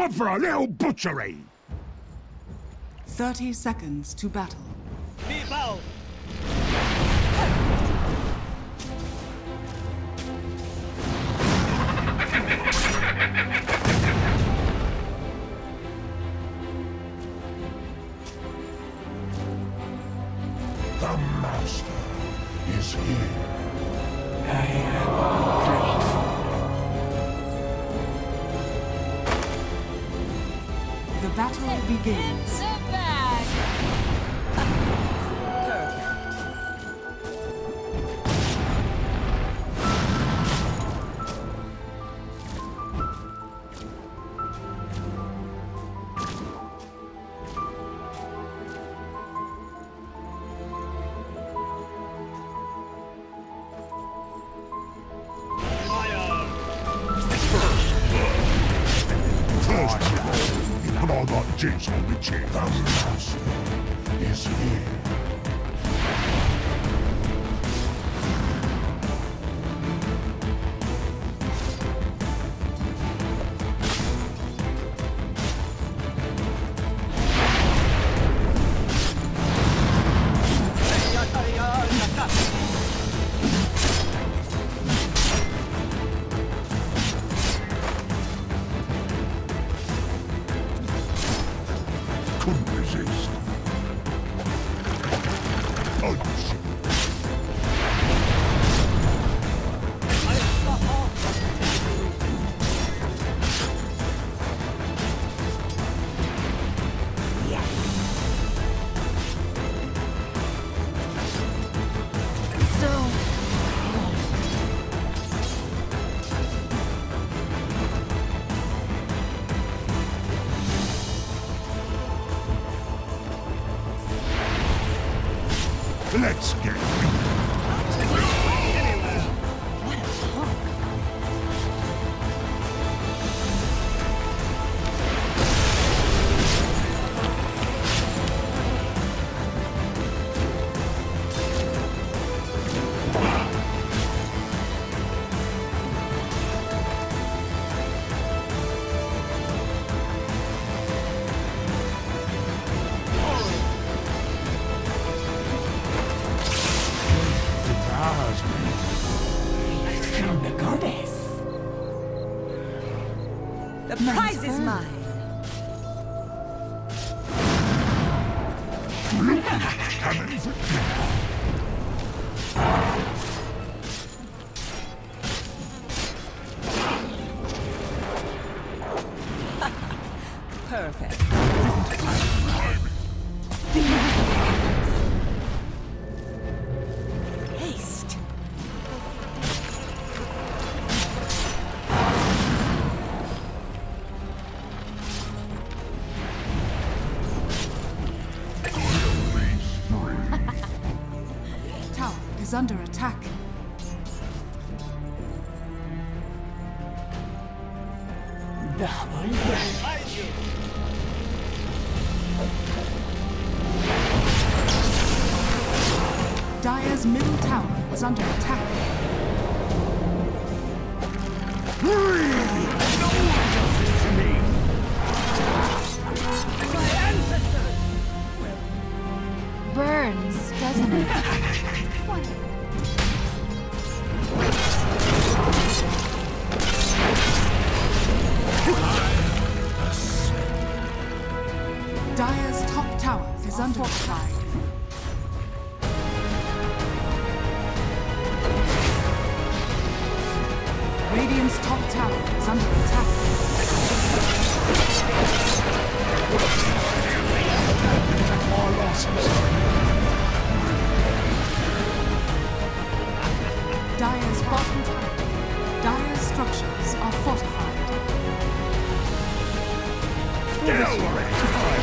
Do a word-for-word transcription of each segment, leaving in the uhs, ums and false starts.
Time for a little butchery! Thirty seconds to battle. People! The Master is here. I am grateful. The battle begins. The bag! Jinx on the chin. The Master is here. Couldn't resist. Punch. Let's get From the goddess. The prize is mine. cannon for dinner. Perfect. Haste. Tower is under attack. Double damage. Dire's middle tower is under attack. Burns, doesn't it? Dire's top tower is under attack. Radiant's top tower is under attack. Our losses. Dire's bottom tower. Dire's structures are fortified. Get over it!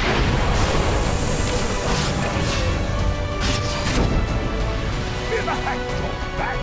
Give a hack drop back!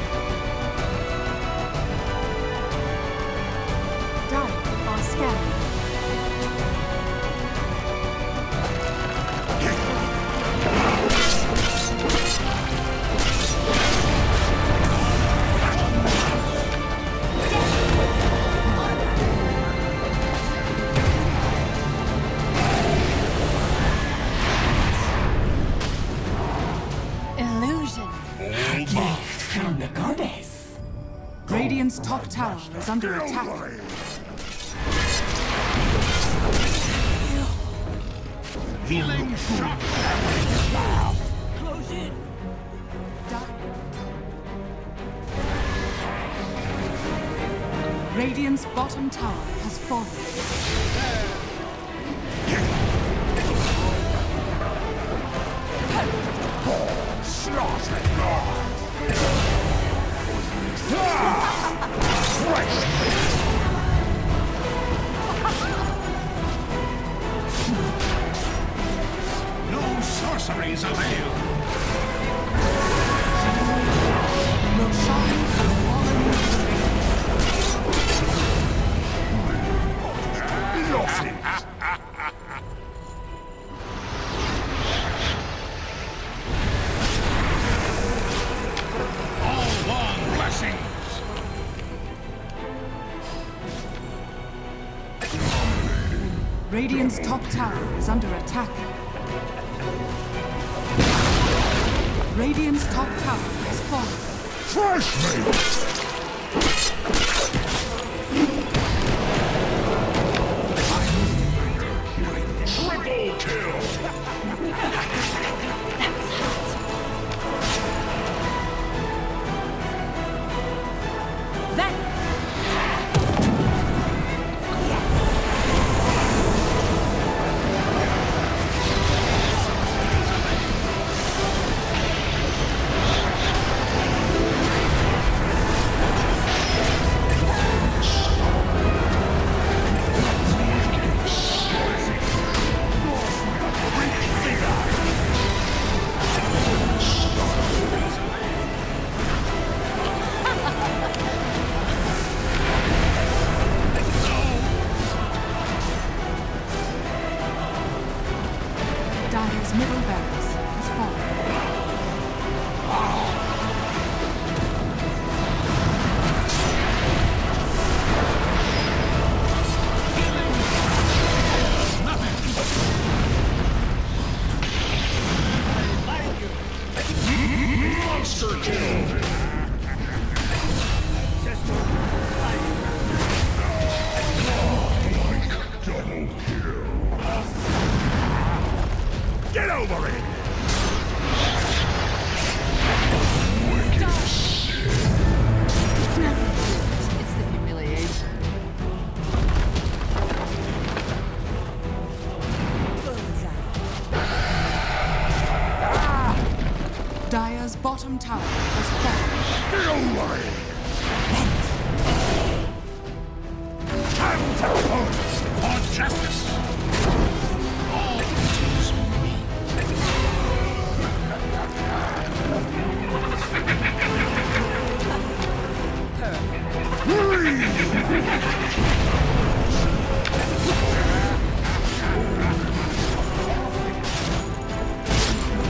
Dire are scanning. top tower is under attack. Healing shot. Close in. Radiant's bottom tower has fallen. No sorceries avail. Roshan has fallen into All long blessings. Radiant's top tower is under attack. Radiant's top tower has fallen. Fresh meat. Triple kill. Then. Dire's middle barracks has fallen. Monster kill. Double kill. Get over it! It's nothing. It's the humiliation. Dire's bottom tower has fallen. Get over it! Time to pose for justice! All duties me.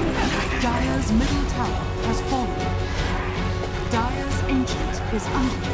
Dire's middle tower has fallen. Dire's ancient is under